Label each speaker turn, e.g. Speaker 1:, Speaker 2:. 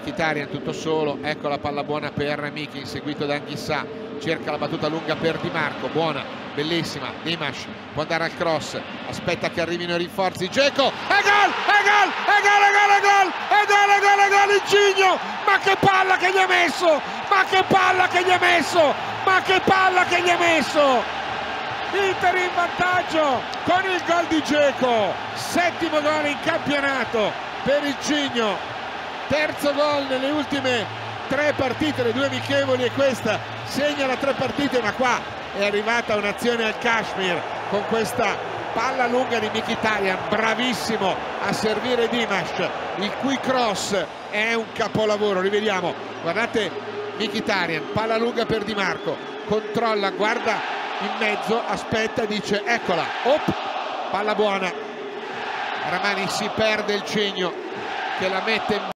Speaker 1: Mkhitaryan tutto solo, ecco la palla buona per Miki, inseguito da Anghissà, cerca la battuta lunga per Di Marco, buona, bellissima, Dimash può andare al cross, aspetta che arrivino i rinforzi, Dzeko, e gol, Insigne, ma che palla che gli ha messo, ma che palla che gli ha messo, ma che palla che gli ha messo! Inter in vantaggio con il gol di Dzeko, settimo gol in campionato per il Cigno, terzo gol nelle ultime 3 partite, le 2 amichevoli e questa, segna da 3 partite, ma qua è arrivata un'azione al Kashmir con questa palla lunga di Mkhitaryan, bravissimo a servire Dimash, il cui cross è un capolavoro, rivediamo, guardate Mkhitaryan, palla lunga per Di Marco, controlla, guarda in mezzo, aspetta, dice eccola, palla buona, Ramani si perde il Cigno che la mette in